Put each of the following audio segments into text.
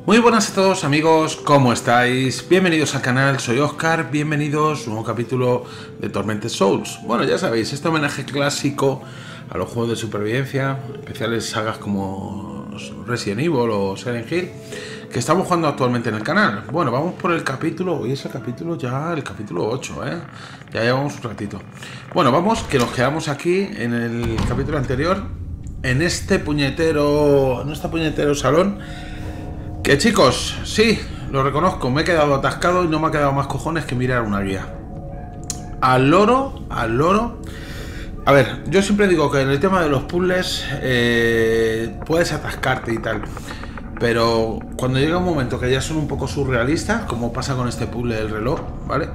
Muy buenas a todos amigos, ¿cómo estáis? Bienvenidos al canal, soy Oscar, bienvenidos a un nuevo capítulo de Tormented Souls. Bueno, ya sabéis, este homenaje clásico a los juegos de supervivencia, especiales sagas como Resident Evil o Silent Hill, que estamos jugando actualmente en el canal. Bueno, vamos por el capítulo, hoy es el capítulo 8, ya llevamos un ratito. Bueno, vamos, que nos quedamos aquí en el capítulo anterior, en este puñetero salón. Que chicos, sí, lo reconozco, me he quedado atascado y no me ha quedado más cojones que mirar una guía. Al loro. A ver, yo siempre digo que en el tema de los puzzles puedes atascarte y tal. Pero cuando llega un momento que ya son un poco surrealistas, como pasa con este puzzle del reloj, ¿vale?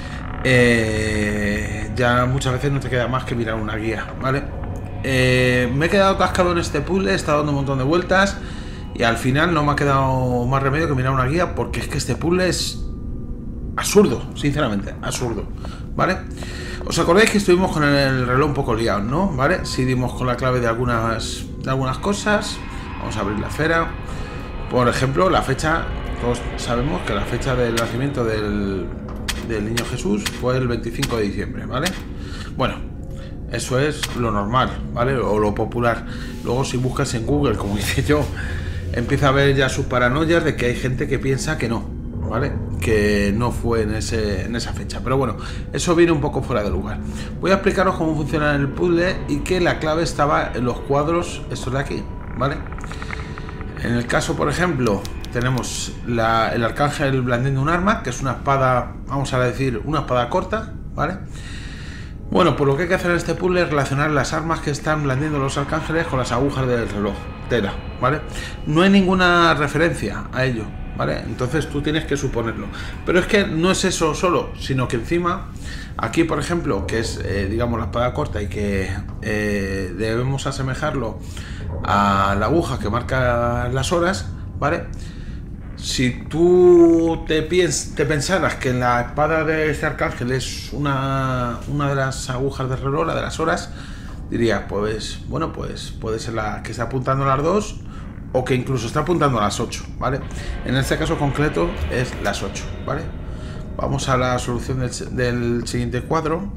Ya muchas veces no te queda más que mirar una guía, ¿vale? Me he quedado atascado en este puzzle, he estado dando un montón de vueltas. Y al final no me ha quedado más remedio que mirar una guía, porque es que este puzzle es absurdo, sinceramente, absurdo, ¿vale? ¿Os acordáis que estuvimos con el reloj un poco liados, no? ¿Vale? Sí dimos con la clave de algunas cosas. Vamos a abrir la esfera. Por ejemplo, la fecha, todos sabemos que la fecha del nacimiento del niño Jesús fue el 25 de diciembre, ¿vale? Bueno, eso es lo normal, ¿vale? O lo popular. Luego si buscas en Google, como hice yo, empieza a ver ya sus paranoias de que hay gente que piensa que no, ¿vale? Que no fue en esa fecha. Pero bueno, eso viene un poco fuera de lugar. Voy a explicaros cómo funciona el puzzle y que la clave estaba en los cuadros, estos de aquí, ¿vale? En el caso, por ejemplo, tenemos el arcángel blandiendo un arma, que es una espada, vamos a decir, una espada corta, ¿vale? Bueno, pues lo que hay que hacer en este puzzle es relacionar las armas que están blandiendo los arcángeles con las agujas del reloj, tela, ¿vale? No hay ninguna referencia a ello, ¿vale? Entonces tú tienes que suponerlo. Pero es que no es eso solo, sino que encima, aquí por ejemplo, que es, digamos, la espada corta y que debemos asemejarlo a la aguja que marca las horas, ¿vale? Si tú te pensaras que la espada de este arcángel es una de las agujas del reloj, la de las horas, dirías, pues, bueno, pues puede ser la que está apuntando a las 2 o que incluso está apuntando a las 8, ¿vale? En este caso concreto es las 8, ¿vale? Vamos a la solución del siguiente cuadro,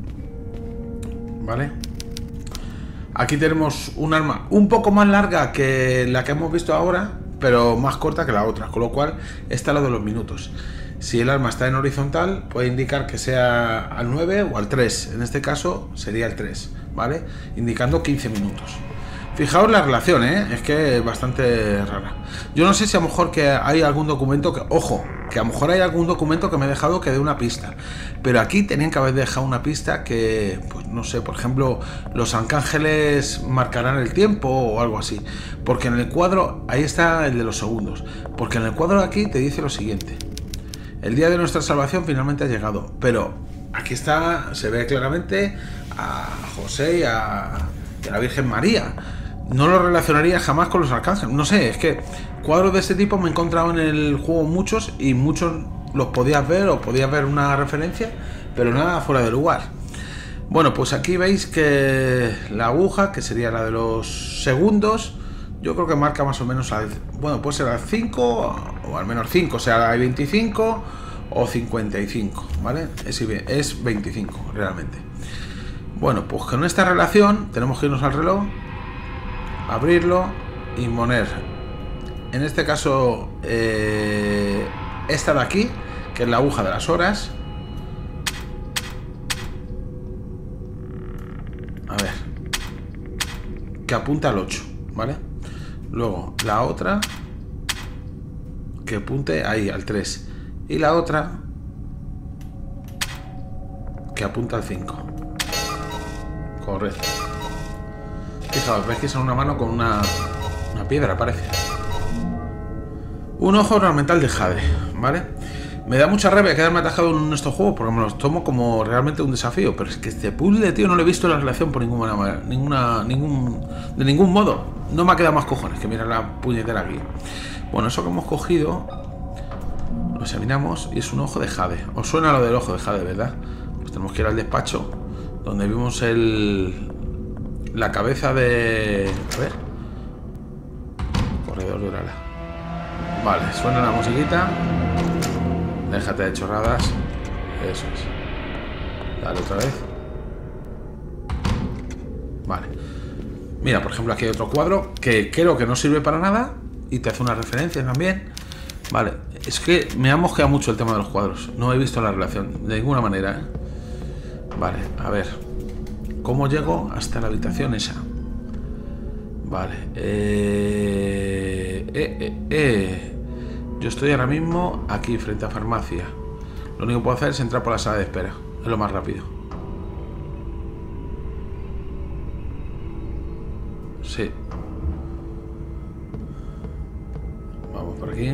¿vale? Aquí tenemos un arma un poco más larga que la que hemos visto ahora, pero más corta que la otra, con lo cual está lo de los minutos. Si el arma está en horizontal, puede indicar que sea al 9 o al 3. En este caso sería el 3, ¿vale? Indicando 15 minutos. Fijaos la relación, es que es bastante rara. Yo no sé si a lo mejor que hay algún documento que... Ojo, que a lo mejor hay algún documento que me he dejado que dé una pista. Pero aquí tenían que haber dejado una pista que, pues no sé, por ejemplo, los arcángeles marcarán el tiempo o algo así. Porque en el cuadro, ahí está el de los segundos. Porque en el cuadro de aquí te dice lo siguiente. El día de nuestra salvación finalmente ha llegado. Pero aquí está, se ve claramente a José y a la Virgen María. No lo relacionaría jamás con los arcángeles. No sé, es que cuadros de este tipo me he encontrado en el juego muchos y muchos los podías ver o podías ver una referencia, pero nada fuera de lugar. Bueno, pues aquí veis que la aguja, que sería la de los segundos, yo creo que marca más o menos al... Bueno, puede ser al 5 o al menos 5, o sea, hay 25 o 55, ¿vale? Es 25 realmente. Bueno, pues con esta relación tenemos que irnos al reloj, abrirlo y poner, en este caso, esta de aquí, que es la aguja de las horas. A ver, que apunta al 8, ¿vale? Luego la otra, que apunte ahí al 3. Y la otra, que apunta al 5. Correcto. Fijaos, veis que es una mano con una piedra, parece. Un ojo ornamental de jade, ¿vale? Me da mucha rabia quedarme atajado en estos juegos porque me los tomo como realmente un desafío. Pero es que este puzzle, tío, no le he visto la relación por ninguna manera, de ningún modo. No me ha quedado más cojones que mirar la puñetera guía. Bueno, eso que hemos cogido, lo examinamos y es un ojo de jade. ¿Os suena lo del ojo de jade, verdad? Pues tenemos que ir al despacho donde vimos la cabeza de... A ver. Corredor de Urala. Vale, suena la musiquita. Déjate de chorradas. Eso es. Dale otra vez. Vale. Mira, por ejemplo, aquí hay otro cuadro que creo que no sirve para nada y te hace una referencia también. Vale, es que me ha mosqueado mucho el tema de los cuadros. No he visto la relación, de ninguna manera, ¿eh? Vale, a ver. ¿Cómo llego hasta la habitación esa? Vale. Yo estoy ahora mismo aquí, frente a farmacia. Lo único que puedo hacer es entrar por la sala de espera. Es lo más rápido. Sí. Vamos por aquí.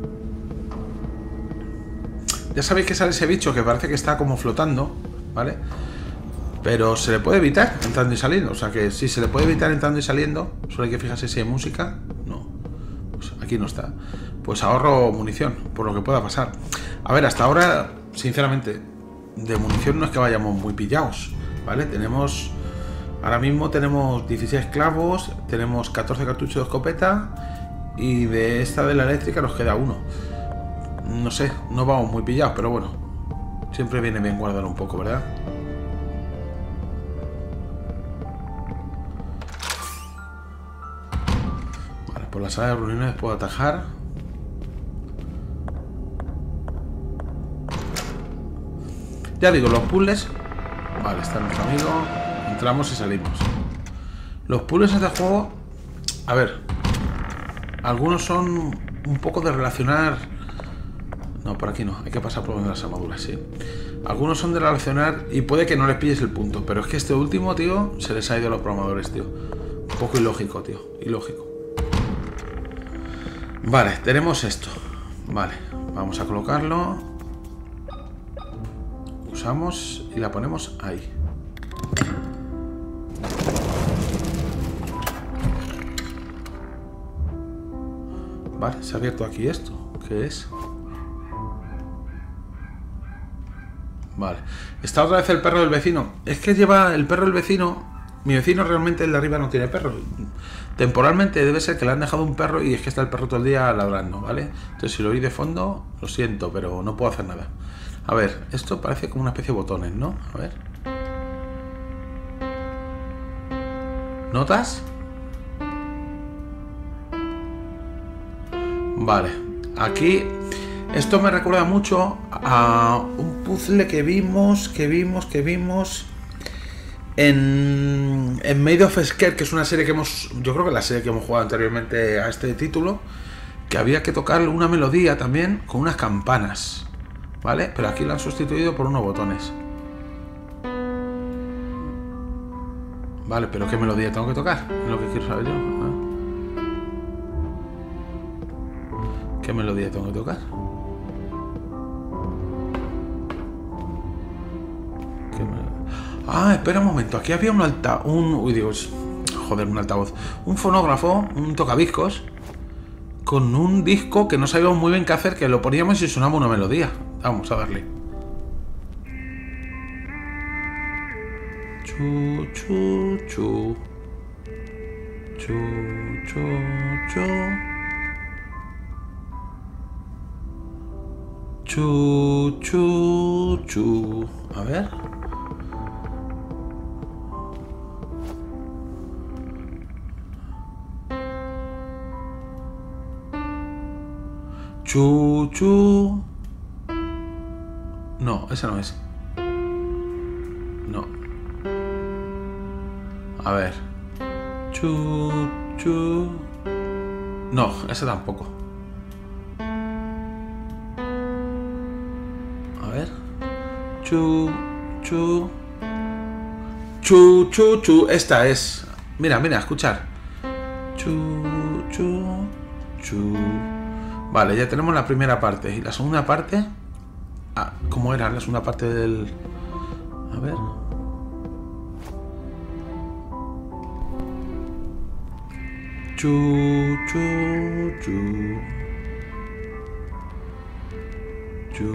Ya sabéis que sale ese bicho que parece que está como flotando, ¿vale? Pero se le puede evitar entrando y saliendo. O sea que si se le puede evitar entrando y saliendo, solo hay que fijarse si hay música. No. Pues aquí no está. Pues ahorro munición, por lo que pueda pasar. A ver, hasta ahora, sinceramente, de munición no es que vayamos muy pillados, ¿vale? Tenemos... Ahora mismo tenemos 16 clavos, tenemos 14 cartuchos de escopeta y de esta de la eléctrica nos queda uno. No sé, no vamos muy pillados, pero bueno, siempre viene bien guardar un poco, ¿verdad? Vale, por la sala de reuniones puedo atajar. Ya digo, los puzzles... Vale, está nuestro amigo... Entramos y salimos. Los puzzles de este juego, a ver, algunos son un poco de relacionar. No, por aquí no, hay que pasar por donde las armaduras, sí. Algunos son de relacionar y puede que no les pilles el punto, pero es que este último, tío, se les ha ido a los programadores, tío. Un poco ilógico, tío, ilógico. Vale, tenemos esto. Vale, vamos a colocarlo. Usamos y la ponemos ahí. Vale, se ha abierto aquí esto. ¿Qué es? Vale. Está otra vez el perro del vecino. Es que lleva el perro del vecino. Mi vecino realmente el de arriba no tiene perro. Temporalmente debe ser que le han dejado un perro y es que está el perro todo el día ladrando, ¿vale? Entonces si lo oí de fondo, lo siento, pero no puedo hacer nada. A ver, esto parece como una especie de botones, ¿no? A ver. ¿Notas? Vale, aquí esto me recuerda mucho a un puzzle que vimos en Made of Scare, que es una serie que hemos, yo creo que la serie que hemos jugado anteriormente a este título, que había que tocar una melodía también con unas campanas, ¿vale? Pero aquí la han sustituido por unos botones. Vale, pero ¿qué melodía tengo que tocar? Es lo que quiero saber yo, ¿no? ¿Qué melodía tengo que tocar? Ah, espera un momento. Aquí había un altavoz. Uy, Dios. Joder, un altavoz. Un fonógrafo, un tocadiscos. Con un disco que no sabíamos muy bien qué hacer, que lo poníamos y sonaba una melodía. Vamos a darle. Chu, chu, chu. Chu, chu, chu. Chu, chu, chu. A ver. Chu, chu. No, esa no es. No. A ver. Chu, chu. No, esa tampoco. A ver. Chu, chu. Chu, chu, chu. Esta es. Mira, mira, escuchar. Chu, chu, chu. Vale, ya tenemos la primera parte. ¿Y la segunda parte? Ah, ¿cómo era la segunda parte del...? A ver. Chu, chu, chu. Chu.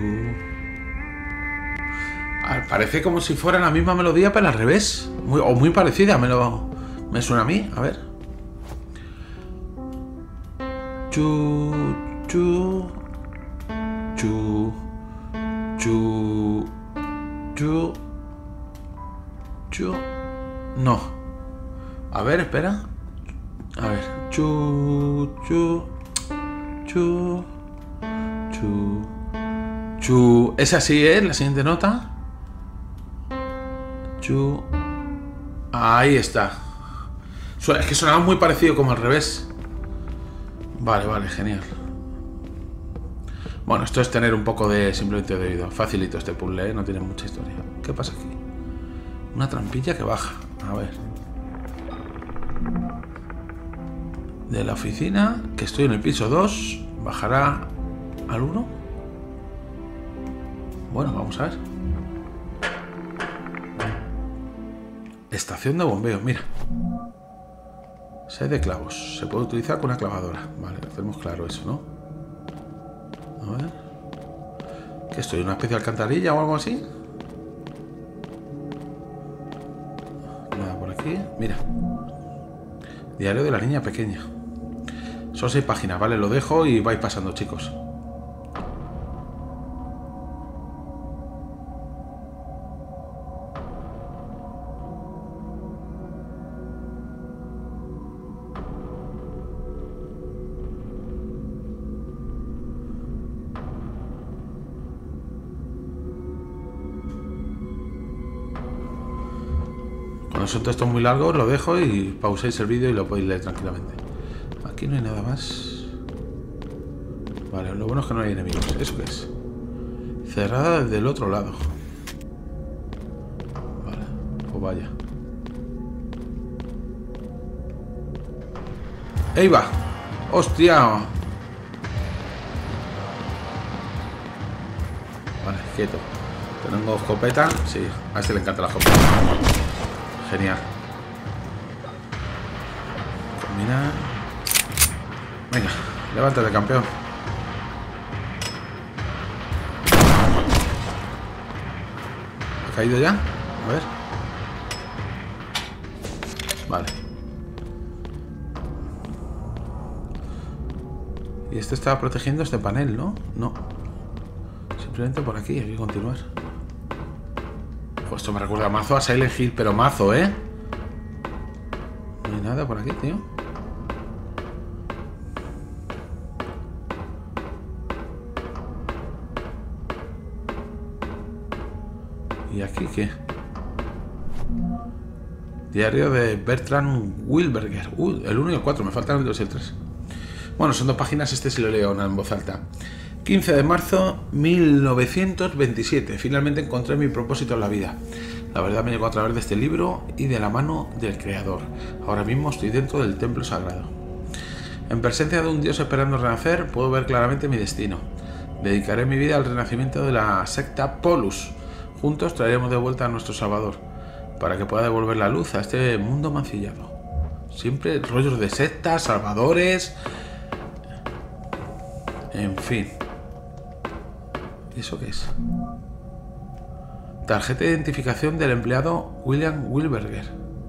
Parece como si fuera la misma melodía, pero al revés. Muy parecida, me suena a mí. A ver. Chu, Chu. Chu. Chu. Chu. Chu. No. A ver, espera. A ver. Chu. Chu. Chu. Chu. Chu. Es así, ¿eh? La siguiente nota. Chu. Ahí está. Es que sonaba muy parecido como al revés. Vale, vale, genial. Bueno, esto es tener un poco de simplemente de oído. Facilito este puzzle, ¿eh? No tiene mucha historia. ¿Qué pasa aquí? Una trampilla que baja. A ver. De la oficina, que estoy en el piso 2, bajará al 1. Bueno, vamos a ver. Estación de bombeo, mira. 6 de clavos. Se puede utilizar con una clavadora. Vale, tenemos claro eso, ¿no? A ver. ¿Qué estoy? ¿Una especie de alcantarilla o algo así? Nada por aquí. Mira. Diario de la niña pequeña. Son 6 páginas, ¿vale? Lo dejo y vais pasando, chicos. Cuando son textos muy largos, lo dejo y pauséis el vídeo y lo podéis leer tranquilamente. Aquí no hay nada más. Vale, lo bueno es que no hay enemigos. ¿Eso qué es? Cerrada desde el otro lado. Vale, pues vaya. ¡Ey, va! ¡Hostia! Vale, quieto. Tengo escopeta. Sí, a este le encanta la escopeta. Genial. Combina. Venga, levántate, campeón. ¿Ha caído ya? A ver. Vale. Y este estaba protegiendo este panel, ¿no? No. Simplemente por aquí, hay que continuar. Pues esto me recuerda mazo a Silent Hill, pero mazo, ¿eh? No hay nada por aquí, tío. ¿Y aquí qué? Diario de Bertrand Wilberger. El 1 y el 4, me faltan el 2 y el 3. Bueno, son 2 páginas, este sí lo leo en voz alta. 15 de marzo 1927. Finalmente encontré mi propósito en la vida. La verdad me llegó a través de este libro y de la mano del Creador. Ahora mismo estoy dentro del templo sagrado. En presencia de un dios esperando renacer, puedo ver claramente mi destino. Dedicaré mi vida al renacimiento de la secta Polus. Juntos traeremos de vuelta a nuestro Salvador, para que pueda devolver la luz a este mundo mancillado. Siempre rollos de sectas, salvadores... En fin. ¿Y eso qué es? Tarjeta de identificación del empleado William Wilberger.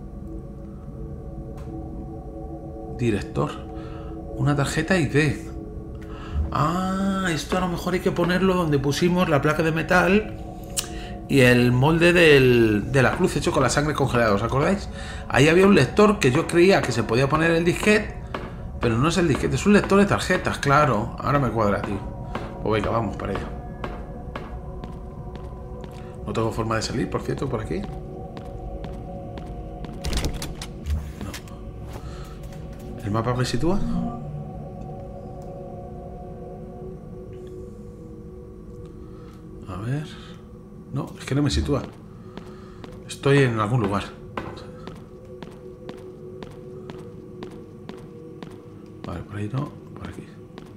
Director. Una tarjeta ID. Ah, esto a lo mejor hay que ponerlo donde pusimos la placa de metal y el molde de la cruz hecho con la sangre congelada. ¿Os acordáis? Ahí había un lector que yo creía que se podía poner el disquete, pero no es el disquete, es un lector de tarjetas, claro. Ahora me cuadra, tío. Pues venga, vamos para ello. No tengo forma de salir, por cierto, por aquí. No. ¿El mapa me sitúa? A ver... No, es que no me sitúa. Estoy en algún lugar. Vale, por ahí no, por aquí.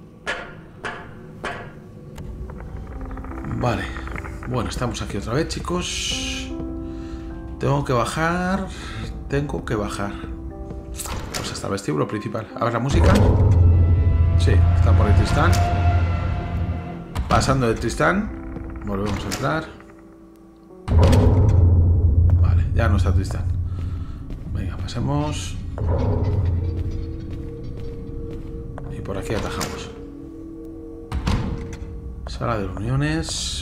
Vale. Bueno, estamos aquí otra vez, chicos. Tengo que bajar. Pues hasta el vestíbulo principal. A ver la música. Sí, está por el Tristán. Pasando del Tristán. Volvemos a entrar. Vale, ya no está Tristán. Venga, pasemos. Y por aquí atajamos. Sala de reuniones.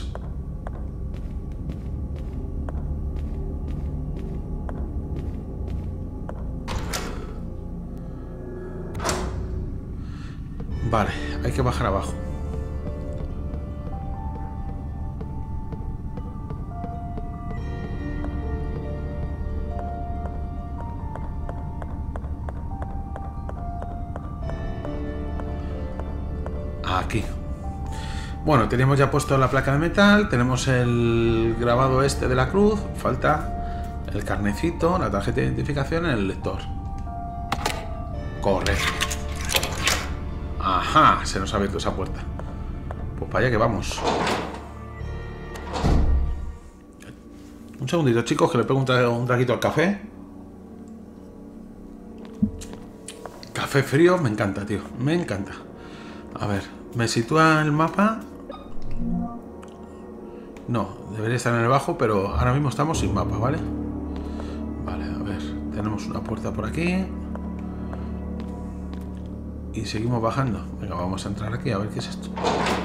Vale, hay que bajar abajo. Aquí. Bueno, tenemos ya puesto la placa de metal, tenemos el grabado este de la cruz, falta el carnecito, la tarjeta de identificación en el lector. Correcto. Ajá, se nos ha abierto esa puerta. Pues para allá que vamos. Un segundito, chicos, que le pego un traguito al café. Café frío, me encanta, tío, me encanta. A ver, ¿me sitúa el mapa? No, debería estar en el bajo, pero ahora mismo estamos sin mapa, ¿vale? Vale, a ver, tenemos una puerta por aquí. Y seguimos bajando. Venga, vamos a entrar aquí a ver qué es esto.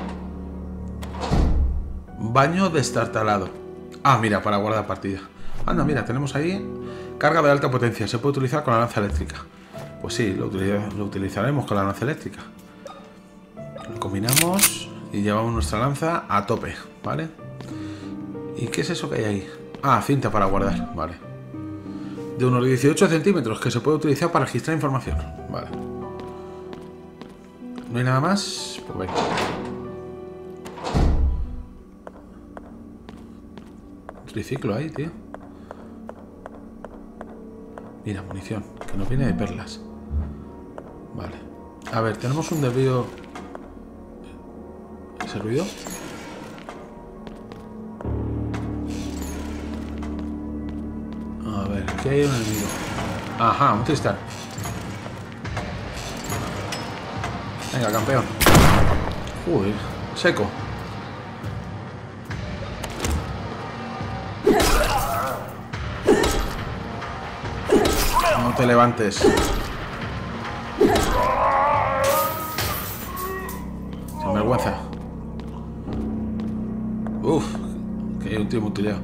Baño destartalado. Ah, mira, para guardar partida. Anda, mira, tenemos ahí carga de alta potencia. Se puede utilizar con la lanza eléctrica. Pues sí, lo utilizaremos con la lanza eléctrica. Lo combinamos y llevamos nuestra lanza a tope, ¿vale? ¿Y qué es eso que hay ahí? Ah, cinta para guardar, vale. De unos 18 centímetros que se puede utilizar para registrar información. Vale. ¿No hay nada más? Pues venga. Un triciclo ahí, tío. Mira, munición, que nos viene de perlas. Vale. A ver, tenemos un desvío. ¿Ese ruido? A ver, aquí hay un enemigo. Ajá, un cristal. Venga, campeón. Uy, seco. No te levantes. Sin vergüenza. Uf, que hay un tío mutilado.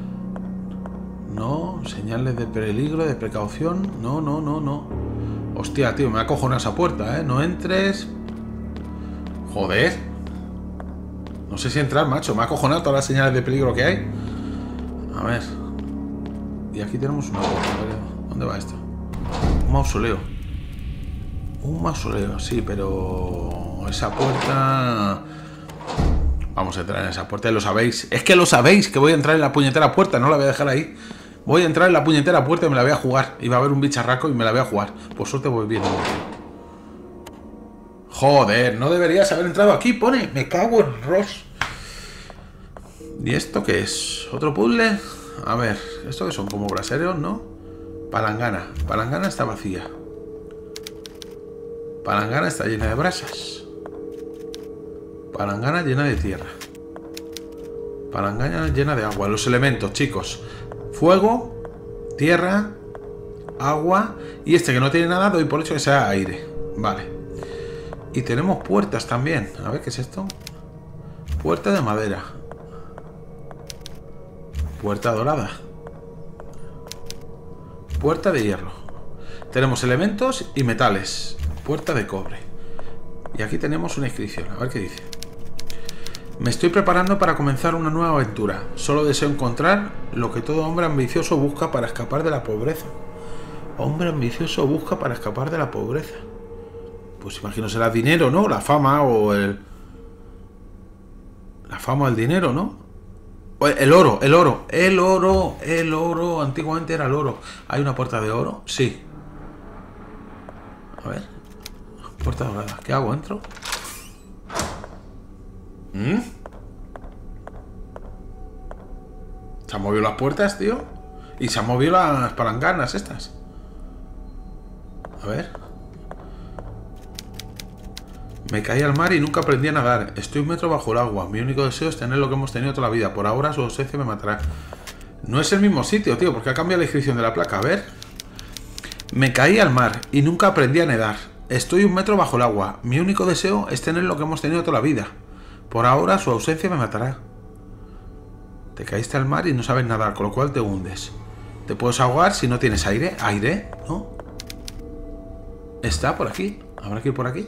No, señales de peligro, de precaución. No, no, no, no. Hostia, tío, me ha acojonado esa puerta, ¿eh? No entres. Joder. No sé si entrar, macho. Me ha acojonado todas las señales de peligro que hay. A ver. Y aquí tenemos una puerta. ¿Dónde va esto? Un mausoleo. Un mausoleo, sí, pero... esa puerta... Vamos a entrar en esa puerta, lo sabéis. Es que lo sabéis, que voy a entrar en la puñetera puerta. No la voy a dejar ahí. Voy a entrar en la puñetera puerta y me la voy a jugar. Y va a haber un bicharraco y me la voy a jugar. Por suerte voy bien. Joder, no deberías haber entrado aquí, pone. Me cago en Ross. ¿Y esto qué es? ¿Otro puzzle? A ver, ¿esto que son? Como braseros, ¿no? Palangana. Palangana está vacía. Palangana está llena de brasas. Palangana llena de tierra. Palangana llena de agua. Los elementos, chicos. Fuego, tierra, agua. Y este que no tiene nada, doy por hecho que sea aire. Vale. Y tenemos puertas también. A ver, ¿qué es esto? Puerta de madera. Puerta dorada. Puerta de hierro. Tenemos elementos y metales. Puerta de cobre. Y aquí tenemos una inscripción. A ver qué dice. Me estoy preparando para comenzar una nueva aventura. Solo deseo encontrar lo que todo hombre ambicioso busca para escapar de la pobreza. Hombre ambicioso busca para escapar de la pobreza. Pues imagino será dinero, ¿no? La fama o el... La fama o el dinero, ¿no? El oro, el oro. El oro, el oro. Antiguamente era el oro. ¿Hay una puerta de oro? Sí. A ver. Puerta dorada. ¿Qué hago? ¿Entro? ¿Se han movido las puertas, tío? Y se han movido las palanganas estas. A ver. Me caí al mar y nunca aprendí a nadar. Estoy un metro bajo el agua. Mi único deseo es tener lo que hemos tenido toda la vida. Por ahora su ausencia me matará. No es el mismo sitio, tío, porque ha cambiado la inscripción de la placa. A ver. Me caí al mar y nunca aprendí a nadar. Estoy un metro bajo el agua. Mi único deseo es tener lo que hemos tenido toda la vida. Por ahora su ausencia me matará. Te caíste al mar y no sabes nadar, con lo cual te hundes. Te puedes ahogar si no tienes aire. ¿Aire? ¿No? Está por aquí. ¿Habrá que ir por aquí?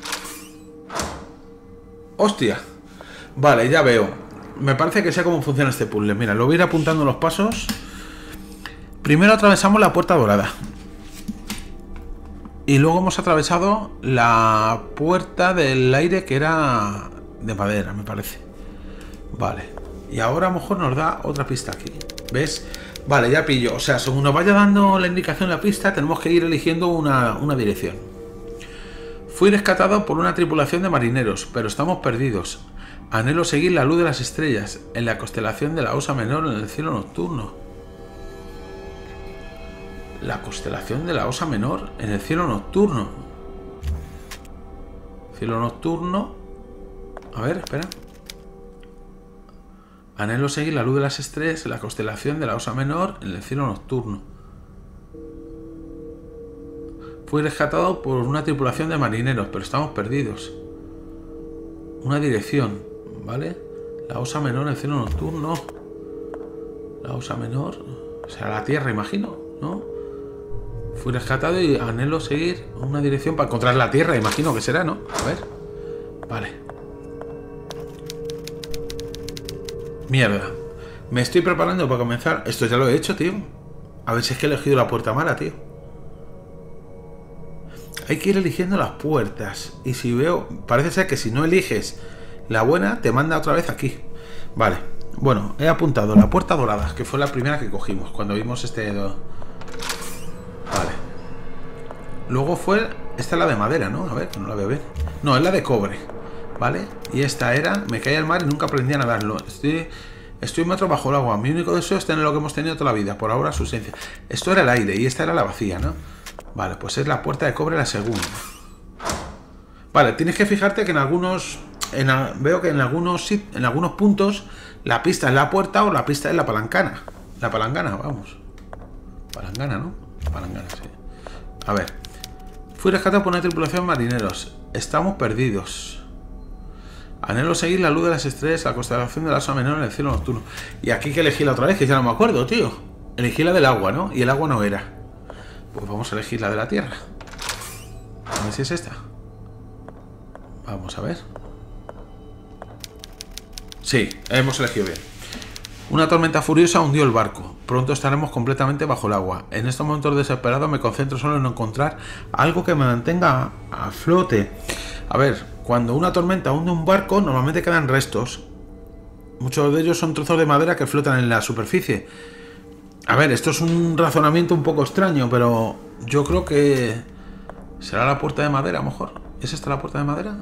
¡Hostia! Vale, ya veo. Me parece que sé cómo funciona este puzzle. Mira, lo voy a ir apuntando los pasos. Primero atravesamos la puerta dorada. Y luego hemos atravesado la puerta del aire que era de madera, me parece. Vale. Y ahora a lo mejor nos da otra pista aquí. ¿Ves? Vale, ya pillo. O sea, según nos vaya dando la indicación la pista, tenemos que ir eligiendo una dirección. Fui rescatado por una tripulación de marineros, pero estamos perdidos. Anhelo seguir la luz de las estrellas en la constelación de la Osa Menor en el cielo nocturno. La constelación de la Osa Menor en el cielo nocturno. Cielo nocturno. A ver, espera. Anhelo seguir la luz de las estrellas en la constelación de la Osa Menor en el cielo nocturno. Fui rescatado por una tripulación de marineros, pero estamos perdidos. Una dirección, ¿vale? La Osa Menor en el cielo nocturno. La Osa Menor. O sea, la Tierra, imagino, ¿no? Fui rescatado y anhelo seguir una dirección para encontrar la Tierra, imagino que será, ¿no? A ver. Vale. Mierda. Me estoy preparando para comenzar. Esto ya lo he hecho, tío. A ver si es que he elegido la puerta mala, tío. Hay que ir eligiendo las puertas. Y si veo... Parece ser que si no eliges la buena, te manda otra vez aquí. Vale. Bueno, he apuntado la puerta dorada, que fue la primera que cogimos cuando vimos este... Vale. Luego fue... Esta es la de madera, ¿no? A ver, que no la veo bien. No, es la de cobre. ¿Vale? Y esta era... Me caí al mar y nunca aprendí a nadarlo. Estoy un metro bajo el agua. Mi único deseo es tener lo que hemos tenido toda la vida. Por ahora su ausencia. Esto era el aire y esta era la vacía, ¿no? Vale, pues es la puerta de cobre la segunda. Vale, tienes que fijarte que en algunos... veo que en algunos puntos la pista es la puerta o la pista es la palangana. La palangana, vamos. Palangana, ¿no? Palangana, sí. A ver. Fui rescatado por una tripulación de marineros. Estamos perdidos. Anhelo seguir la luz de las estrellas, la constelación de la Osa Menor en el cielo nocturno. Y aquí que elegí la otra vez, que ya no me acuerdo, tío. Elegí la del agua, ¿no? Y el agua no era. Pues vamos a elegir la de la tierra. A ver si es esta. Vamos a ver. Sí, hemos elegido bien. Una tormenta furiosa hundió el barco. Pronto estaremos completamente bajo el agua. En estos momentos desesperados me concentro solo en encontrar algo que me mantenga a flote. A ver, cuando una tormenta hunde un barco, normalmente quedan restos. Muchos de ellos son trozos de madera que flotan en la superficie. A ver, esto es un razonamiento un poco extraño, pero yo creo que... ¿Será la puerta de madera, a lo mejor? ¿Es esta la puerta de madera?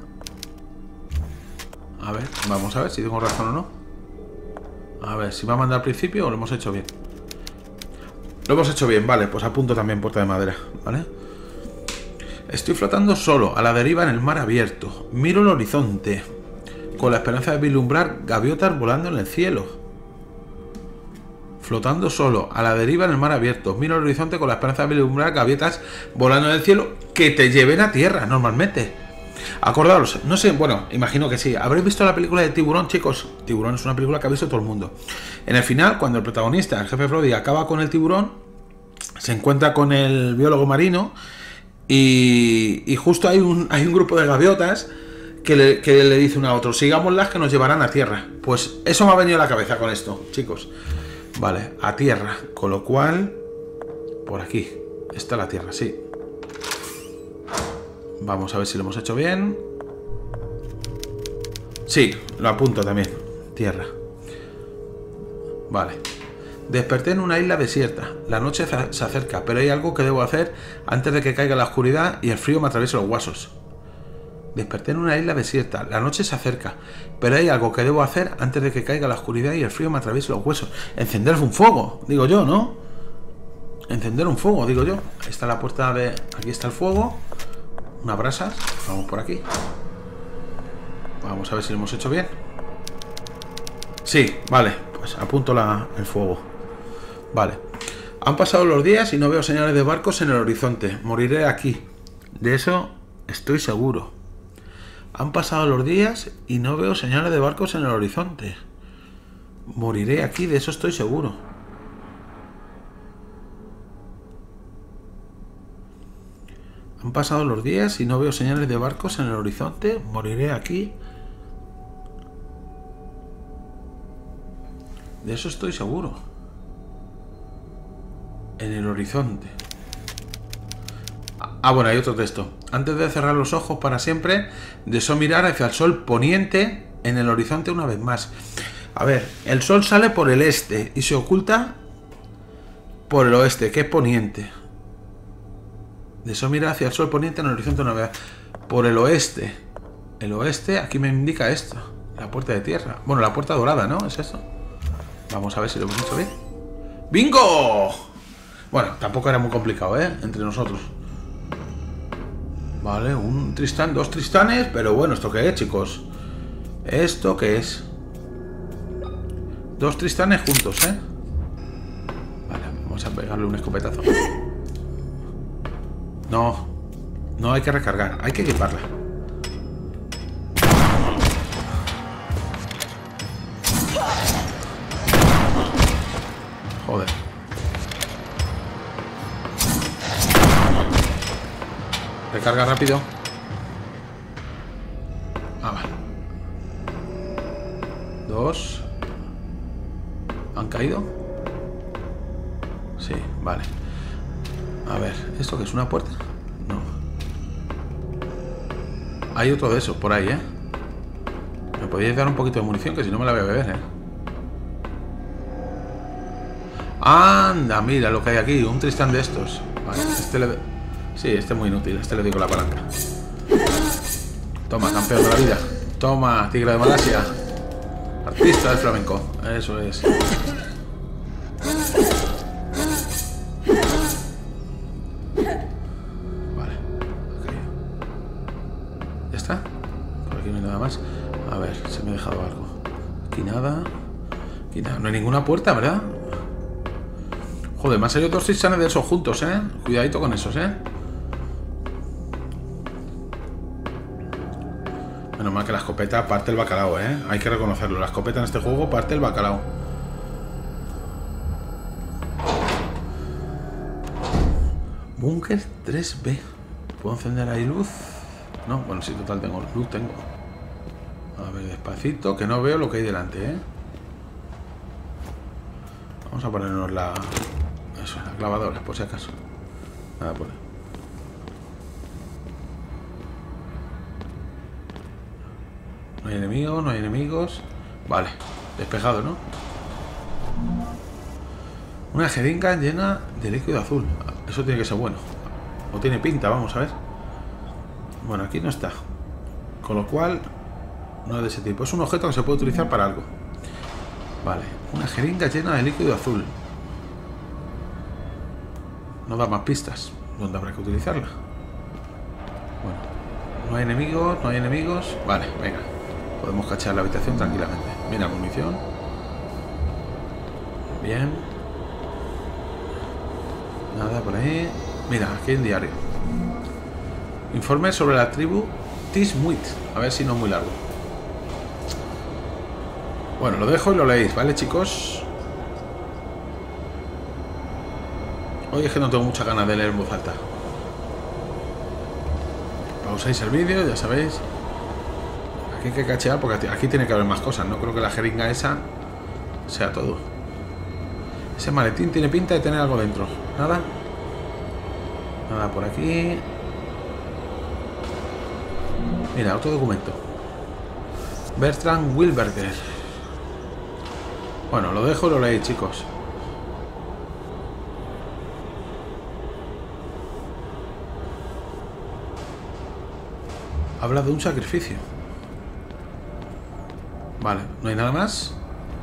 A ver, vamos a ver si tengo razón o no. A ver, si me ha mandado al principio o lo hemos hecho bien. Lo hemos hecho bien, vale, pues apunto también puerta de madera, ¿vale? Estoy flotando solo, a la deriva en el mar abierto. Miro el horizonte, con la esperanza de vislumbrar gaviotas volando en el cielo. Flotando solo, a la deriva en el mar abierto. Miro el horizonte con la esperanza de vislumbrar gaviotas volando en el cielo que te lleven a tierra, normalmente. Acordaos, no sé, bueno, imagino que sí. ¿Habréis visto la película de Tiburón, chicos? Tiburón es una película que ha visto todo el mundo. En el final, cuando el protagonista, el jefe Brody, acaba con el tiburón, se encuentra con el biólogo marino y justo hay un grupo de gaviotas que le dice uno a otro: sigámoslas que nos llevarán a tierra. Pues eso me ha venido a la cabeza con esto, chicos. Vale, a tierra, con lo cual por aquí está la tierra, sí. Vamos a ver si lo hemos hecho bien. Sí, lo apunto también. Tierra. Vale. Desperté en una isla desierta. La noche se acerca, pero hay algo que debo hacer antes de que caiga la oscuridad y el frío me atraviese los huesos. Desperté en una isla desierta. La noche se acerca, pero hay algo que debo hacer antes de que caiga la oscuridad y el frío me atraviese los huesos. Encender un fuego, digo yo, ¿no? Encender un fuego, digo yo. Ahí está la puerta de... Aquí está el fuego. Unas brasas. Vamos por aquí. Vamos a ver si lo hemos hecho bien. Sí, vale. Pues apunto el fuego. Vale. Han pasado los días y no veo señales de barcos en el horizonte. Moriré aquí. De eso estoy seguro. Han pasado los días y no veo señales de barcos en el horizonte. Moriré aquí, de eso estoy seguro. Han pasado los días y no veo señales de barcos en el horizonte. Moriré aquí. De eso estoy seguro. En el horizonte. Ah, bueno, hay otro texto. Antes de cerrar los ojos para siempre, deseo mirar hacia el sol poniente en el horizonte una vez más. A ver, el sol sale por el este y se oculta por el oeste, que es poniente. Deseo mirar hacia el sol poniente en el horizonte una vez más. Por el oeste. El oeste, aquí me indica esto. La puerta de tierra. Bueno, la puerta dorada, ¿no? ¿Es esto? Vamos a ver si lo hemos hecho bien. ¡Bingo! Bueno, tampoco era muy complicado, ¿eh? Entre nosotros. Vale, un Tristán, dos Tristanes. Pero bueno, ¿esto qué es, chicos? ¿Esto qué es? Dos Tristanes juntos, ¿eh? Vale, vamos a pegarle un escopetazo. No, no hay que recargar, hay que equiparla. Joder. Recarga rápido. Ah, vale. Dos. ¿Han caído? Sí, vale. A ver, ¿esto qué es? ¿Una puerta? No. Hay otro de esos por ahí, ¿eh? Me podíais dar un poquito de munición, que si no me la voy a beber, ¿eh? Anda, mira lo que hay aquí. Un Tristán de estos. Vale, este le... Sí, este es muy inútil. Este le digo la palanca. Toma, campeón de la vida. Toma, tigre de Malasia. Artista del flamenco. Eso es. Vale. Okay. ¿Ya está? Por aquí no hay nada más. A ver, se me ha dejado algo. Aquí nada. Aquí nada. No hay ninguna puerta, ¿verdad? Joder, me han salido dos Tristanes de esos juntos, ¿eh? Cuidadito con esos, ¿eh? Menos mal que la escopeta parte el bacalao, ¿eh? Hay que reconocerlo. La escopeta en este juego parte el bacalao. Búnker 3B. ¿Puedo encender ahí luz? No, bueno, sí, total, tengo luz, tengo. A ver, despacito, que no veo lo que hay delante, ¿eh? Vamos a ponernos la... Eso, la clavadora, por si acaso. Nada por ahí. No hay enemigos, no hay enemigos. Vale, despejado, ¿no? Una jeringa llena de líquido azul. Eso tiene que ser bueno. O tiene pinta, vamos a ver. Bueno, aquí no está. Con lo cual, no es de ese tipo. Es un objeto que se puede utilizar para algo. Vale, una jeringa llena de líquido azul. No da más pistas. ¿Dónde habrá que utilizarla? Bueno, no hay enemigos, no hay enemigos. Vale, venga. Podemos cachar la habitación tranquilamente. Mira, munición. Bien. Nada por ahí. Mira, aquí hay un diario. Informe sobre la tribu Tismuit. A ver si no es muy largo. Bueno, lo dejo y lo leéis, ¿vale, chicos? Hoy es que no tengo muchas ganas de leer en voz alta. Pausáis el vídeo, ya sabéis. Aquí hay que cachear porque aquí tiene que haber más cosas. No creo que la jeringa esa sea todo. Ese maletín tiene pinta de tener algo dentro. ¿Nada? Nada por aquí. Mira, otro documento. Bertrand Wilberger. Bueno, lo dejo y lo leéis, chicos. Habla de un sacrificio. Vale, ¿no hay nada más?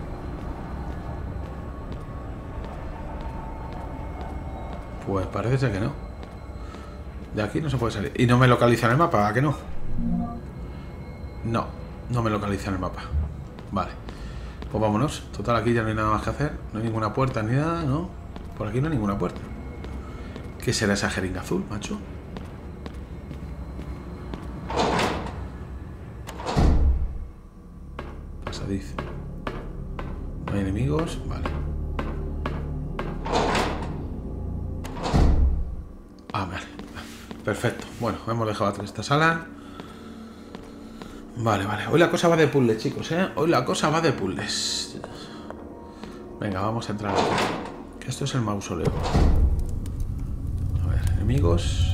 Pues parece ser que no. De aquí no se puede salir. Y no me localiza en el mapa, ¿a que no? No, no me localiza en el mapa. Vale. Pues vámonos. Total, aquí ya no hay nada más que hacer. No hay ninguna puerta ni nada, ¿no? Por aquí no hay ninguna puerta. ¿Qué será esa jeringa azul, macho? perdiz. No hay enemigos, vale. Ah, vale. Perfecto. Bueno, hemos dejado atrás esta sala. Vale, vale. Hoy la cosa va de puzzles, chicos, ¿eh? Hoy la cosa va de puzzles. Venga, vamos a entrar aquí. Que esto es el mausoleo. A ver, enemigos.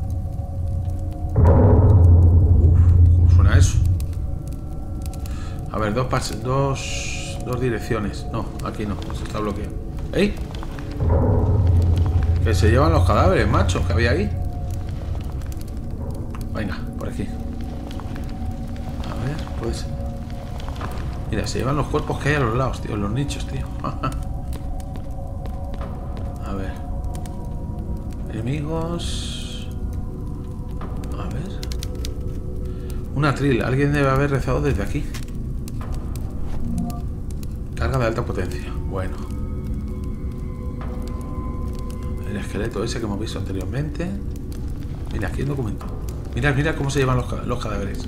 ¿Cómo suena eso? A ver, dos direcciones. No, aquí no, se está bloqueado. ¡Ey! Que se llevan los cadáveres, macho, que había ahí. Venga, por aquí. A ver, puede ser. Mira, se llevan los cuerpos que hay a los lados, tío, los nichos, tío. A ver. Enemigos. A ver. Un atril, alguien debe haber rezado desde aquí. Carga de alta potencia. Bueno. El esqueleto ese que hemos visto anteriormente. Mira, aquí hay un documento. Mirad, mirad cómo se llevan los cadáveres.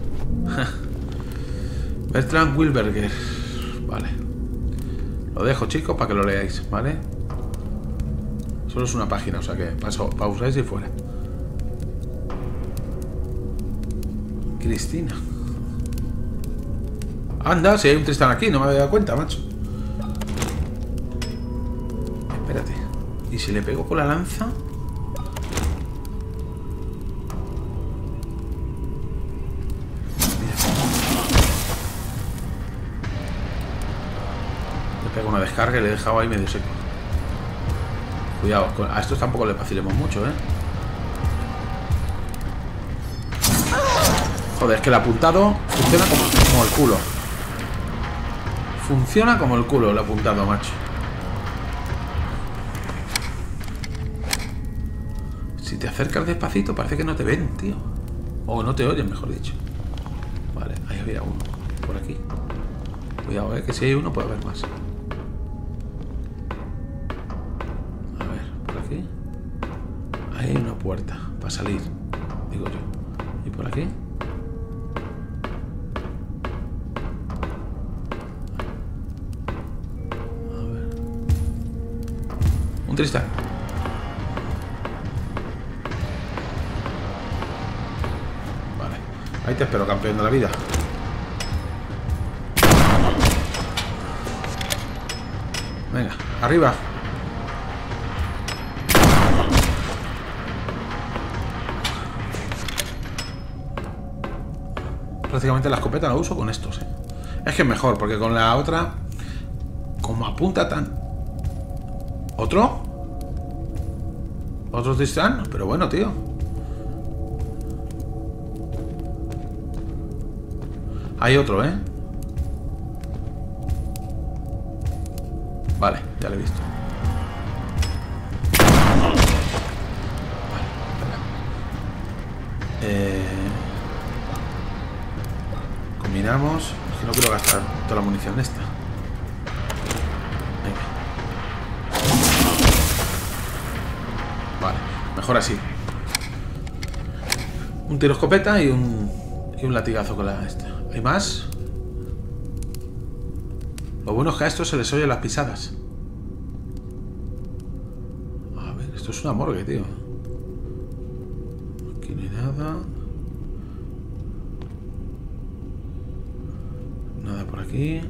Bertrand Wilberger. Vale. Lo dejo, chicos, para que lo leáis, ¿vale? Solo es una página, o sea que pausáis y fuera. Cristina. Anda, si hay un Tristán aquí, no me había dado cuenta, macho. Espérate. ¿Y si le pego con la lanza? Mira. Le pego una descarga y le he dejado ahí medio seco. Cuidado, a estos tampoco le vacilemos mucho, ¿eh? Joder, es que el apuntado funciona como el culo. Funciona como el culo el apuntado, macho. Si te acercas despacito parece que no te ven, tío. O no te oyen, mejor dicho. Vale, ahí había uno. Por aquí. Cuidado, que si hay uno puede haber más. A ver, por aquí. Ahí hay una puerta para salir, digo yo. ¿Y por aquí? Un Tristán. Vale. Ahí te espero, campeón de la vida. Venga, arriba. Prácticamente la escopeta la uso con estos, ¿eh? Es que es mejor, porque con la otra, como apunta tan... ¿Otro? ¿Otros Tristán? Pero bueno, tío. Hay otro, ¿eh? Vale, ya lo he visto. Vale, combinamos. Es que no quiero gastar toda la munición esta. Venga. Vale, mejor así. Un tiro escopeta y un latigazo con la esta. ¿Hay más? Lo bueno es que a esto se les oyen las pisadas. A ver, esto es una morgue, tío. Aquí no hay nada. Nada por aquí.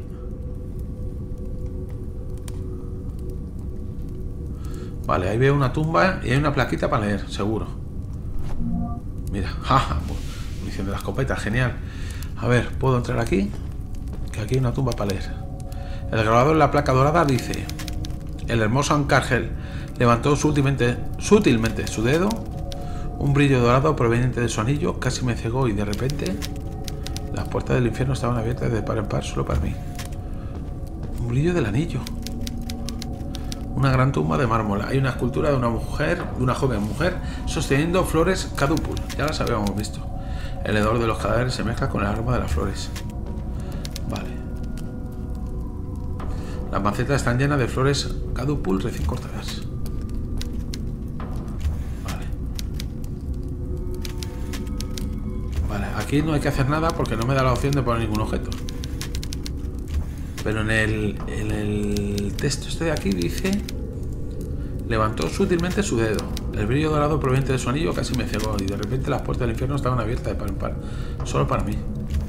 Vale, ahí veo una tumba y hay una plaquita para leer, seguro. Mira, jaja, munición de la escopeta, genial. A ver, ¿puedo entrar aquí? Que aquí hay una tumba para leer. El grabador en la placa dorada dice: el hermoso Ancargel levantó sutilmente su dedo. Un brillo dorado proveniente de su anillo casi me cegó y de repente las puertas del infierno estaban abiertas de par en par solo para mí. Un brillo del anillo. Una gran tumba de mármol. Hay una escultura de una mujer, de una joven mujer, sosteniendo flores cadúpul. Ya las habíamos visto. El hedor de los cadáveres se mezcla con el aroma de las flores. Vale. Las macetas están llenas de flores cadúpul recién cortadas. Vale. Vale, aquí no hay que hacer nada porque no me da la opción de poner ningún objeto. Pero en el texto este de aquí dice: levantó sutilmente su dedo. El brillo dorado proveniente de su anillo casi me cegó y de repente las puertas del infierno estaban abiertas de par en par. Solo para mí.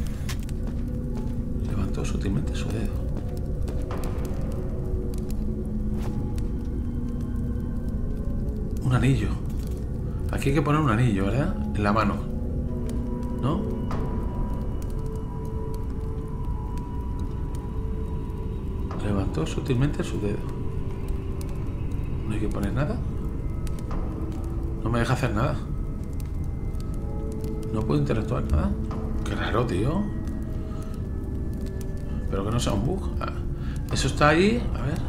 Levantó sutilmente su dedo. Un anillo. Aquí hay que poner un anillo, ¿verdad? En la mano. ¿No? Levantó sutilmente su dedo. No hay que poner nada. No me deja hacer nada. No puedo interactuar nada. Qué raro, tío. Pero que no sea un bug. Ah, eso está ahí. A ver.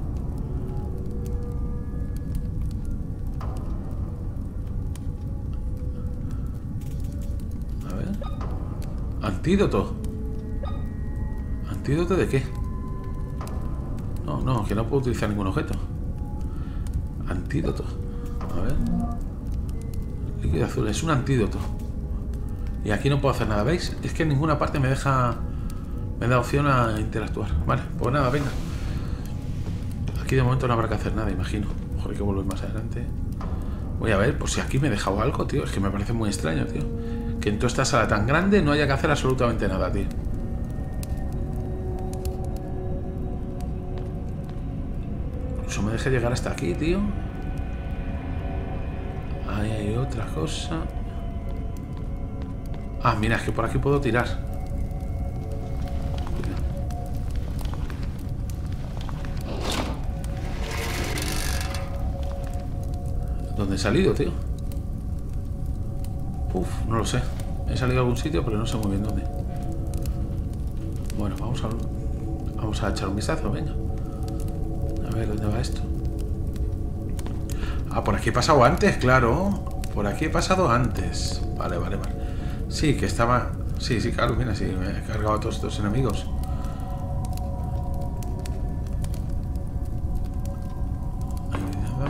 A ver. Antídoto. ¿Antídoto de qué? No, que no puedo utilizar ningún objeto. Antídoto. A ver. Líquido azul, es un antídoto. Y aquí no puedo hacer nada, ¿veis? Es que en ninguna parte me deja... Me da opción a interactuar. Vale, pues nada, venga. Aquí de momento no habrá que hacer nada, imagino. Mejor hay que volver más adelante. Voy a ver, por si aquí me he dejado algo, tío. Es que me parece muy extraño, tío. Que en toda esta sala tan grande no haya que hacer absolutamente nada, tío. Incluso me deje llegar hasta aquí, tío. Ahí hay otra cosa. Ah, mira, es que por aquí puedo tirar. ¿Dónde he salido, tío? Uf, no lo sé. He salido a algún sitio, pero no sé muy bien dónde. Bueno, vamos a echar un vistazo, venga. A ver, ¿dónde va esto? Ah, por aquí he pasado antes, claro. Por aquí he pasado antes. Vale. Sí, que estaba... Sí, claro, mira, sí, me he cargado a todos estos enemigos. Ahí nada.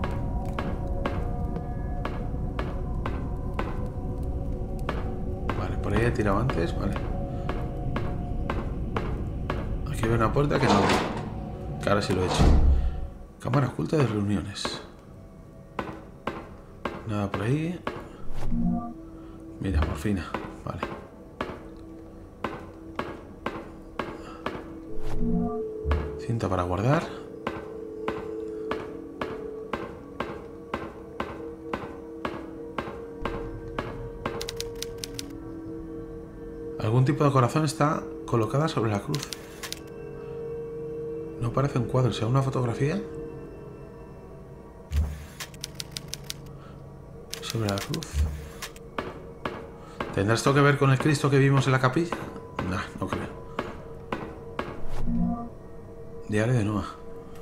Vale, por ahí he tirado antes, vale. Aquí veo una puerta que no... Que ahora sí lo he hecho. Cámara oculta de reuniones. Nada por ahí. Mira, morfina. Vale. Cinta para guardar. Algún tipo de corazón está colocada sobre la cruz. No parece un cuadro, sea una fotografía. Sobre la cruz. ¿Tendrá esto que ver con el Cristo que vimos en la capilla? Nah, no creo. Diario de Noah.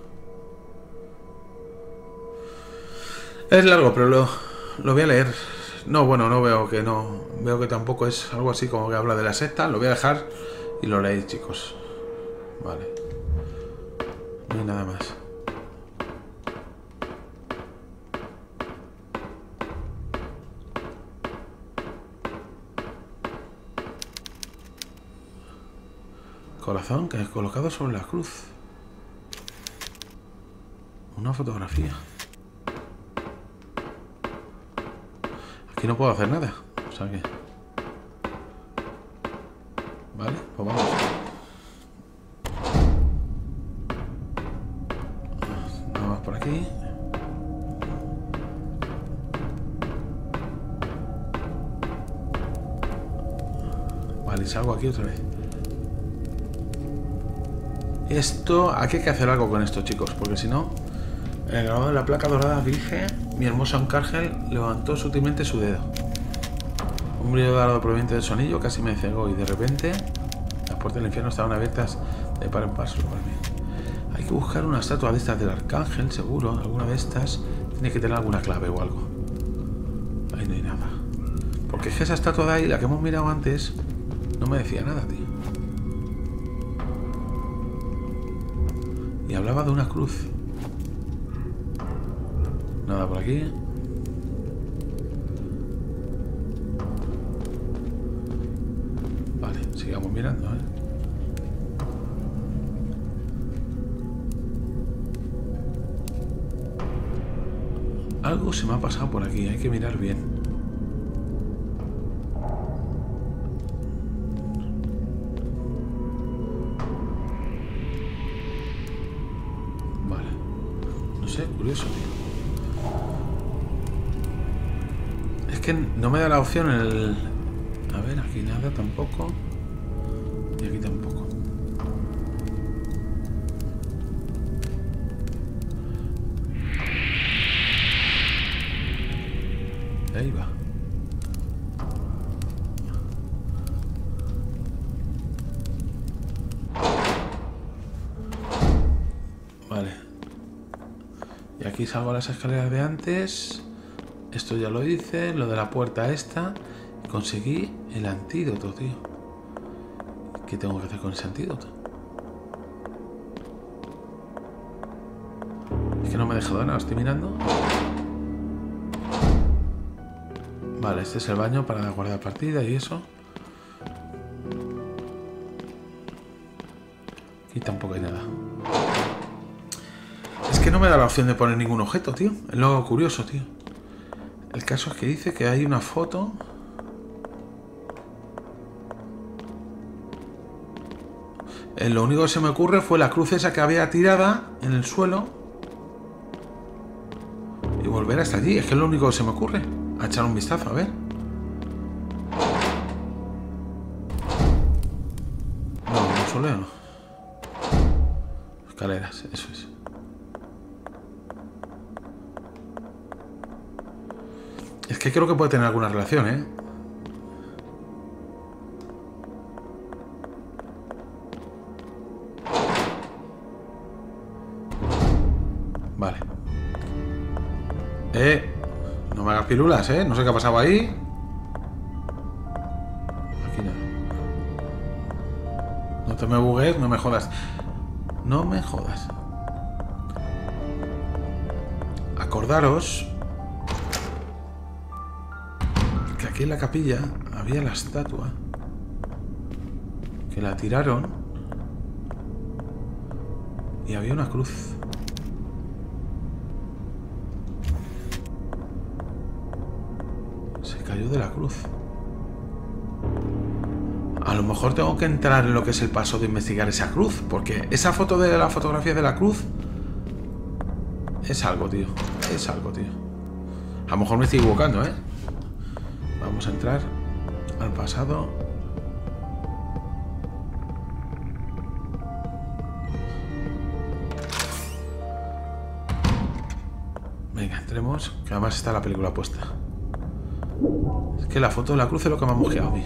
Es largo, pero lo voy a leer. No, bueno, no veo que no. Veo que tampoco es algo así como que habla de la secta. Lo voy a dejar y lo leéis, chicos. Vale. No hay nada más. Corazón que es colocado sobre la cruz. Una fotografía. Aquí no puedo hacer nada. O sea que... Vale, pues vamos. Nada más por aquí. Vale, y salgo aquí otra vez. Esto, aquí hay que hacer algo con esto, chicos, porque si no, el grabado de la placa dorada dice: mi hermoso Arcángel levantó sutilmente su dedo. Un brillo dorado proveniente de su anillo casi me cegó y de repente las puertas del infierno estaban abiertas de par en par solo para mí. Hay que buscar una estatua de estas del Arcángel, seguro. Alguna de estas tiene que tener alguna clave o algo. Ahí no hay nada. Porque es que esa estatua de ahí, la que hemos mirado antes, no me decía nada, tío. Y hablaba de una cruz. Nada por aquí. Vale, sigamos mirando, ¿eh? Algo se me ha pasado por aquí, hay que mirar bien. Vale. No sé, curioso, tío. Es que no me da la opción el... A ver, aquí nada tampoco. Y aquí tampoco. Ahí va. Vale. Y aquí salgo a las escaleras de antes. Esto ya lo hice. Lo de la puerta esta. Conseguí el antídoto, tío. ¿Qué tengo que hacer con ese antídoto? Es que no me he dejado nada. Estoy mirando. Vale, este es el baño para guardar partida y eso. Aquí tampoco hay nada. Es que no me da la opción de poner ningún objeto, tío. Es lo curioso, tío. El caso es que dice que hay una foto. Lo único que se me ocurre fue la cruz esa que había tirada en el suelo. Y volver hasta allí. Es que es lo único que se me ocurre. A echar un vistazo, a ver. No, mausoleo. Escaleras, eso es. Es que creo que puede tener alguna relación, ¿eh? Vale. No me hagas pirulas, ¿eh? No sé qué ha pasado ahí. Aquí nada. No te me bugues, no me jodas. No me jodas. Acordaros que aquí en la capilla había la estatua. Que la tiraron. Y había una cruz. Cayó de la cruz. A lo mejor tengo que entrar en lo que es el paso de investigar esa cruz, porque esa foto de la fotografía de la cruz es algo, tío. Es algo, tío. A lo mejor me estoy equivocando, ¿eh? Vamos a entrar al pasado. Venga, entremos, que además está la película puesta. Es que la foto de la cruz es lo que me ha mojeado a mí.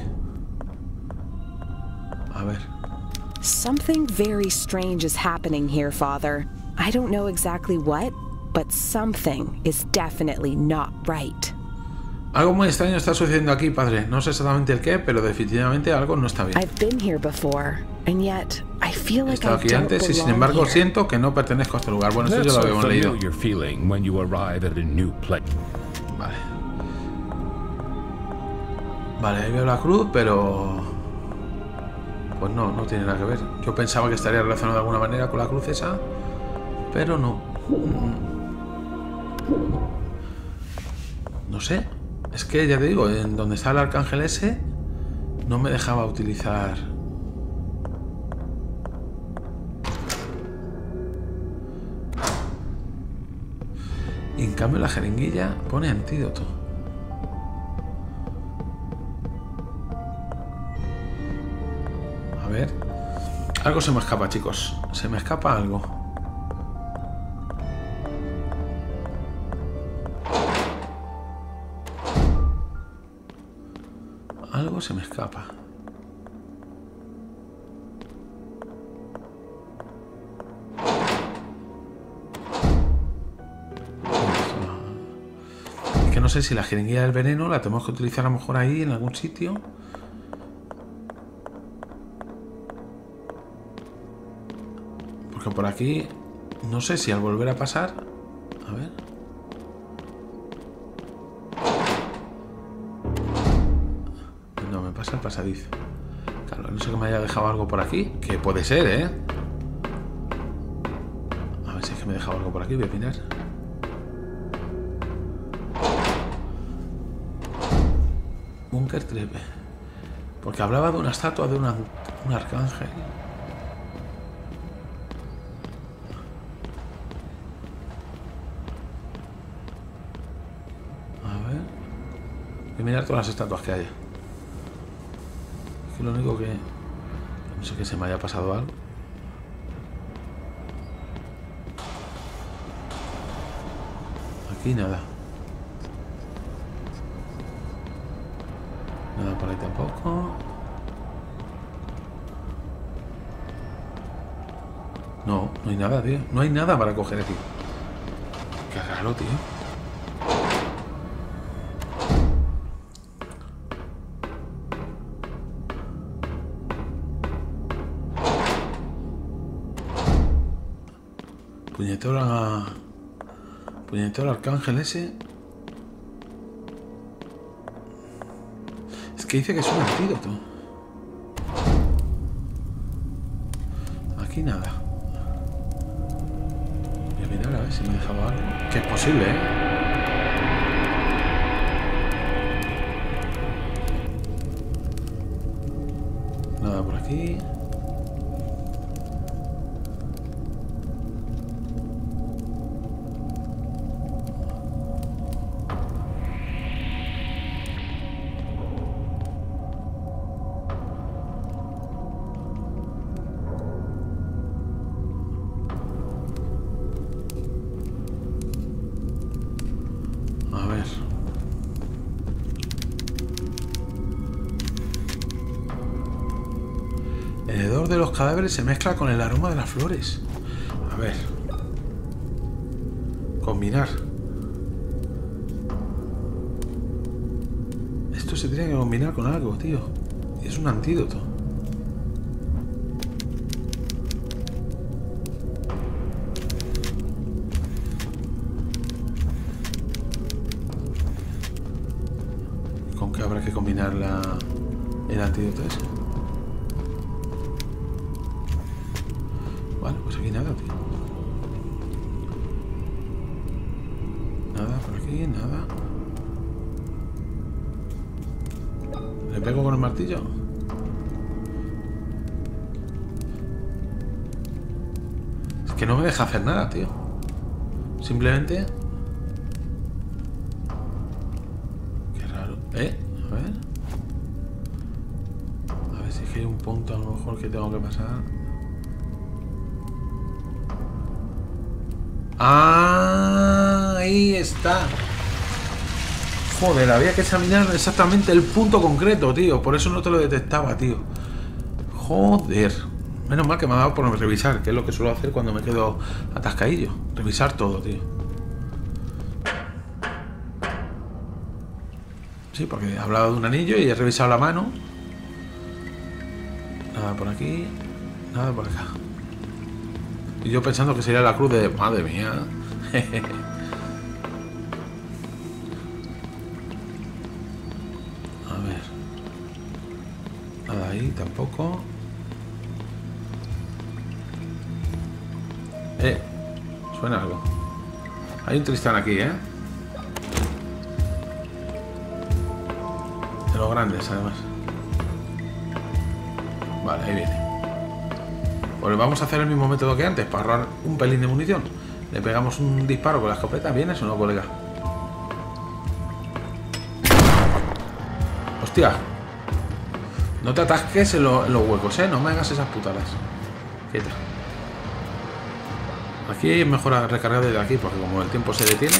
A ver. Something very strange is happening here, Father. I don't know exactly what, but something is definitely not right. Algo muy extraño está sucediendo aquí, padre. No sé exactamente el qué, pero definitivamente algo no está bien. I've been here before, and yet I feel He like estado I aquí don't antes y sin belong embargo here. siento que no pertenezco a este lugar. Bueno, eso ya lo habíamos leído. That's a familiar feeling when you arrive at a new place. Vale. Vale, ahí veo la cruz, pero... Pues no, no tiene nada que ver. Yo pensaba que estaría relacionado de alguna manera con la cruz esa, pero no. No sé. Es que ya te digo, en donde está el arcángel ese, no me dejaba utilizar... Y en cambio la jeringuilla pone antídoto. A ver. Algo se me escapa, chicos. Se me escapa algo. Algo se me escapa. Es que no sé si la jeringuilla del veneno la tenemos que utilizar a lo mejor ahí en algún sitio. Porque por aquí no sé si al volver a pasar... A ver... No, me pasa el pasadizo. Claro, no sé que me haya dejado algo por aquí. Que puede ser, ¿eh? A ver si es que me he dejado algo por aquí. Voy a opinar. Búnker 3B. Porque hablaba de una estatua de un arcángel. A ver. Voy a mirar todas las estatuas que haya. Es que lo único que... No sé que se me haya pasado algo. Aquí nada. Nada por ahí tampoco. No, no hay nada, tío. No hay nada para coger aquí. Qué raro, tío. Puñetero arcángel ese. Es que dice que es un antídoto. Aquí nada. Voy a mirar a ver si me he dejado algo. Que es posible, ¿eh? Nada por aquí. El hedor de los cadáveres se mezcla con el aroma de las flores. A ver. Combinar. Esto se tiene que combinar con algo, tío. Y es un antídoto. ¿Con qué habrá que combinar el antídoto ese? Vale, pues aquí nada, tío. Nada por aquí, nada. ¿Le pego con el martillo? Es que no me deja hacer nada, tío. Simplemente... Qué raro. A ver. A ver si es que hay un punto a lo mejor que tengo que pasar. ¡Ah! Ahí está. Joder, había que examinar exactamente el punto concreto, tío. Por eso no te lo detectaba, tío. Joder. Menos mal que me ha dado por revisar, que es lo que suelo hacer cuando me quedo atascadillo. Revisar todo, tío. Sí, porque he hablado de un anillo y he revisado la mano. Nada por aquí. Nada por acá. Y yo pensando que sería la cruz de... Madre mía. A ver. Nada ahí tampoco. Suena algo. Hay un Tristán aquí, ¿eh? De los grandes, además. Vale, ahí viene. Pues vamos a hacer el mismo método que antes, para ahorrar un pelín de munición. Le pegamos un disparo con la escopeta. ¿Vienes o no, colega? Hostia. No te atasques en los huecos, ¿eh? No me hagas esas putadas. Quieta. Aquí es mejor recargar desde aquí, porque como el tiempo se detiene...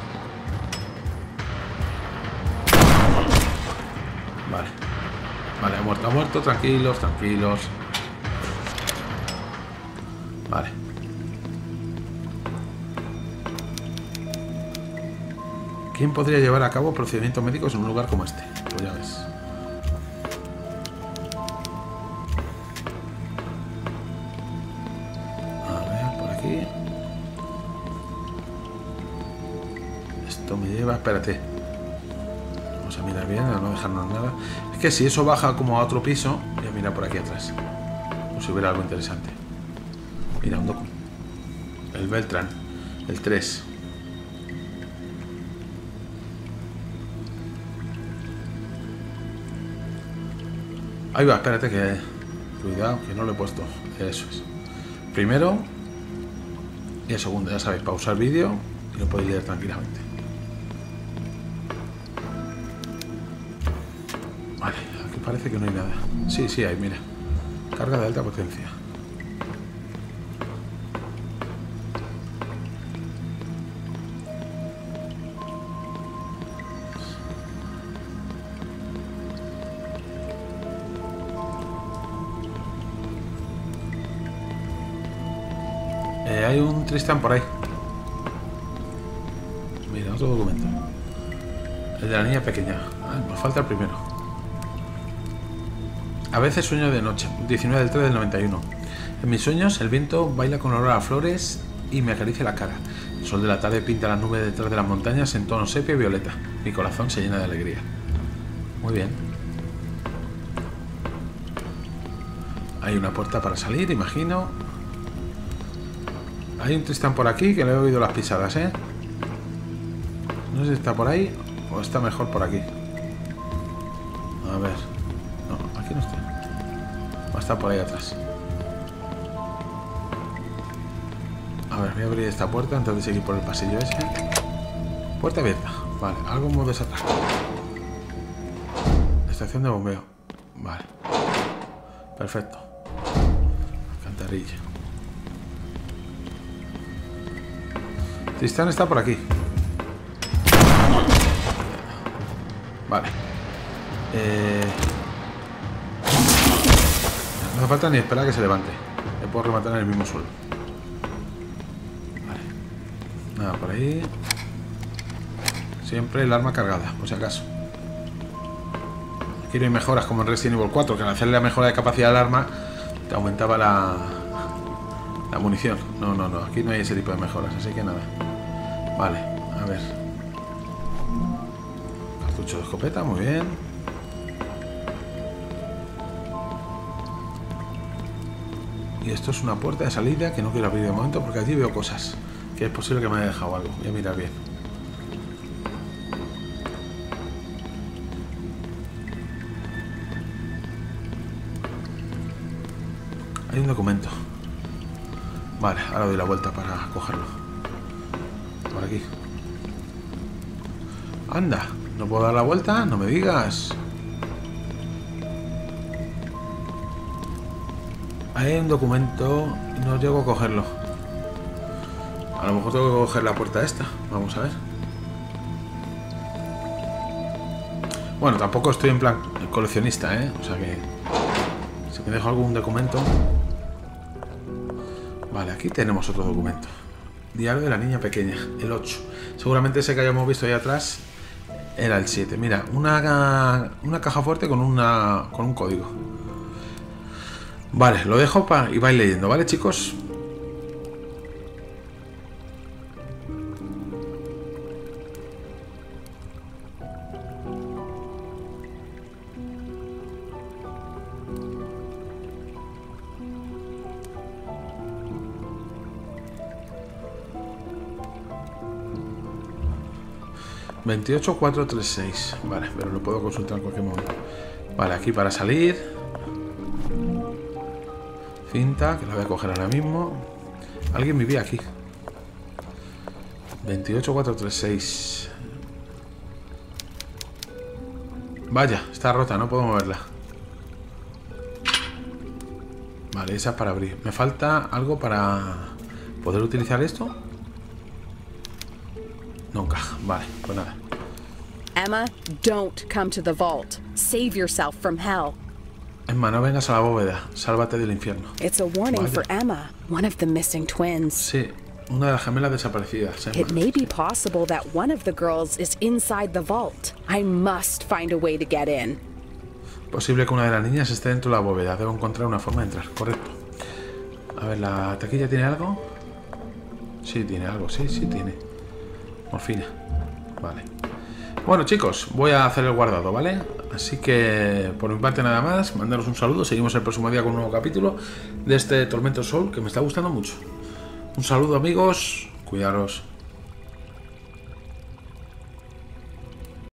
Vale. Vale, ha muerto. Tranquilos. Vale. ¿Quién podría llevar a cabo procedimientos médicos en un lugar como este? Pues ya ves. A ver, por aquí. Esto me lleva... Espérate. Vamos a mirar bien, a no dejarnos nada. Es que si eso baja como a otro piso, voy a mirar por aquí atrás. Como si hubiera algo interesante. Mira, un docu. El Beltrán. El 3. Ahí va, espérate que... Cuidado, que no lo he puesto. Eso es. Primero y el segundo, ya sabéis, pausar vídeo y lo podéis leer tranquilamente. Vale, aquí parece que no hay nada. Sí, sí hay, mira. Carga de alta potencia. Hay un Tristan por ahí. Mira, otro documento. El de la niña pequeña. Ah, nos falta el primero. A veces sueño de noche. 19 del 3 del 91. En mis sueños el viento baila con olor a flores y me acaricia la cara. El sol de la tarde pinta las nubes detrás de las montañas en tono sepia y violeta. Mi corazón se llena de alegría. Muy bien. Hay una puerta para salir, imagino. Hay un Tristan por aquí que le he oído las pisadas, ¿eh? No sé si está por ahí o está mejor por aquí. A ver. No, aquí no está. Va a estar por ahí atrás. A ver, voy a abrir esta puerta antes de seguir por el pasillo ese. Puerta abierta. Vale, algo muy desatrás. Estación de bombeo. Vale. Perfecto. Cantarilla. Tristan está por aquí. Vale. No hace falta ni esperar a que se levante. Le puedo rematar en el mismo suelo. Vale. Nada por ahí. Siempre el arma cargada, por si acaso. Aquí no hay mejoras como en Resident Evil 4, que al hacerle la mejora de capacidad del arma te aumentaba la munición. No, no, no. Aquí no hay ese tipo de mejoras, así que nada. Vale, a ver. Cartucho de escopeta, muy bien. Y esto es una puerta de salida que no quiero abrir de momento porque allí veo cosas. Que es posible que me haya dejado algo. Voy a mirar bien. Hay un documento. Vale, ahora doy la vuelta para cogerlo. Por aquí. Anda, ¿no puedo dar la vuelta? No me digas. Hay un documento y no llego a cogerlo. A lo mejor tengo que coger la puerta esta. Vamos a ver. Bueno, tampoco estoy en plan coleccionista, ¿eh? O sea que... si me dejo algún documento... Vale, aquí tenemos otro documento. Diario de la niña pequeña, el 8. Seguramente ese que hayamos visto ahí atrás era el 7. Mira, una caja fuerte con un código. Vale, lo dejo y vais leyendo, ¿vale, chicos? ...28436... Vale, pero lo puedo consultar en cualquier momento. Vale, aquí para salir... cinta, que la voy a coger ahora mismo. Alguien vivía aquí. 28436... Vaya, está rota, no puedo moverla. Vale, esa es para abrir. Me falta algo para poder utilizar esto. No encaja. Vale, pues nada. Emma, don't come to the vault. Save yourself from hell. Emma, no vengas a la bóveda. Sálvate del infierno. It's a warning Vaya. for Emma, one of the missing twins. Sí, una de las gemelas desaparecidas. Emma. It may be possible that one of the girls is inside the vault. I must find a way to get in. Posible que una de las niñas esté dentro de la bóveda. Debo encontrar una forma de entrar. Correcto. A ver, ¿la taquilla tiene algo? Sí, tiene algo. Sí, sí tiene. Morfina. Vale. Bueno, chicos, voy a hacer el guardado, ¿vale? Así que, por mi parte nada más. Mandaros un saludo. Seguimos el próximo día con un nuevo capítulo de este Tormented Souls, que me está gustando mucho. Un saludo, amigos. Cuidaros.